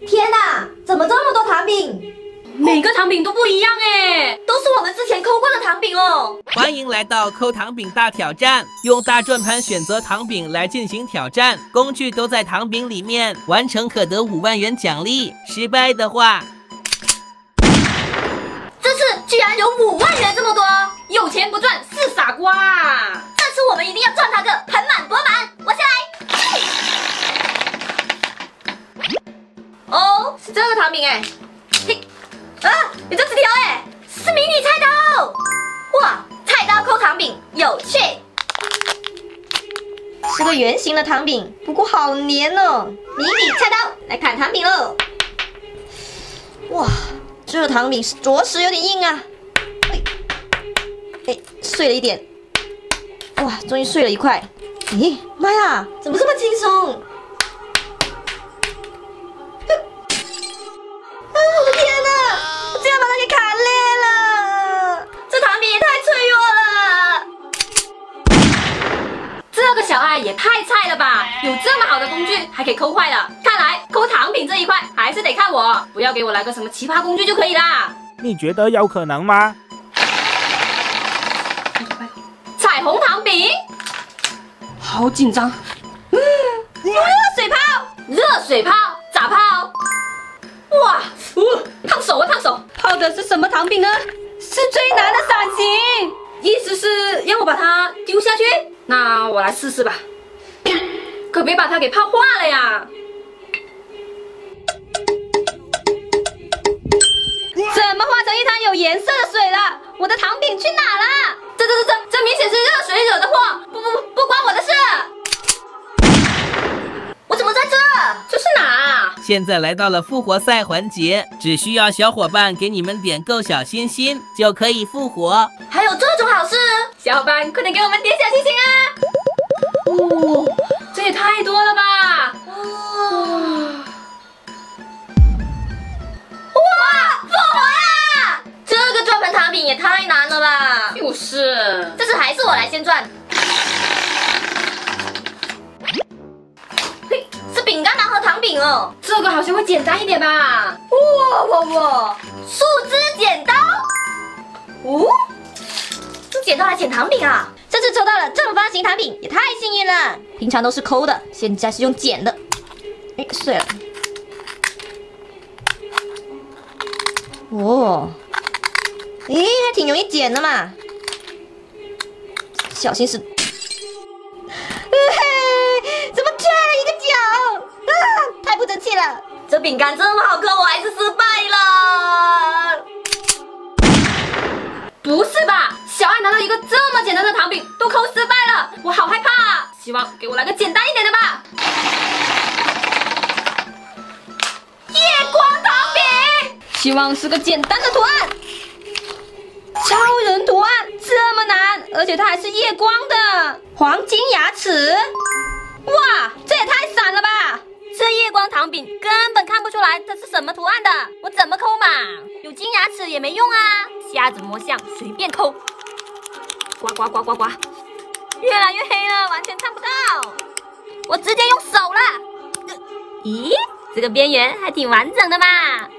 天哪，怎么这么多糖饼？ 每个糖饼都不一样哎， 都是我们之前抠过的糖饼哦。 欢迎来到抠糖饼大挑战，用大转盘选择糖饼来进行挑战，工具都在糖饼里面，完成可得5万元奖励。失败的话， 这次居然有5万元这么多， 有钱不赚是傻瓜。 这次我们一定要赚它个盆满钵满。我先来。哦，是这个糖饼哎。嘿，啊，有这纸条哎，是迷你菜刀。哇，菜刀抠糖饼，有趣。是个圆形的糖饼，不过好黏哦。迷你菜刀来砍糖饼喽。哇，这糖饼着实有点硬啊。哎，碎了一点。哇，终于碎了一块。咦，妈呀，怎么这么轻松？我的天哪！我竟然把它给砍裂了！这糖饼也太脆弱了。 这个小爱也太菜了吧！有这么好的工具，还给抠坏了。看来抠糖饼这一块还是得看我，不要给我来个什么奇葩工具就可以啦。 你觉得有可能吗？ 彩虹糖饼，好紧张。 热水泡， 热水泡，咋泡？哇，烫手啊，烫手！泡的是什么糖饼呢？是最难的伞形，意思是让我把它丢下去？那我来试试吧，可别把它给泡化了呀！怎么化成一滩有颜色的水了？我的糖饼去哪了？这明显是热水惹的祸！不关我的事！ 我怎么在这？ 这是哪啊？ 现在来到了复活赛环节，只需要小伙伴给你们点够小心心，就可以复活。 还有这种好事？ 小伙伴快点给我们点小心心啊！哦，这也太多了吧！ 哇，复活啦！这个转盘糖饼也太难了吧！ 就是， 这次还是我来先转。嘿，是饼干盲盒糖饼哦。 这个好像会简单一点吧？ 哇！树枝剪刀。哦，用剪刀来剪糖饼啊！这次抽到了正方形糖饼，也太幸运了。平常都是抠的，现在是用剪的。哎，碎了。哦，咦，还挺容易剪的嘛。小心是，怎么缺了一个角？啊，太不争气了！这饼干这么好嗑，我还是失败了。 不是吧？小爱拿到一个这么简单的糖饼都抠失败了，我好害怕啊！希望给我来个简单一点的吧。 夜光糖饼， 希望是个简单的图案。超人图案这么难，而且它还是夜光的。 黄金牙齿， 哇，这也太闪了吧！ 这夜光糖饼根本看不出来它是什么图案的，我怎么抠嘛？有金牙齿也没用啊！瞎子摸象，随便抠。刮刮刮刮刮，越来越黑了，完全看不到。我直接用手了。咦，这个边缘还挺完整的嘛。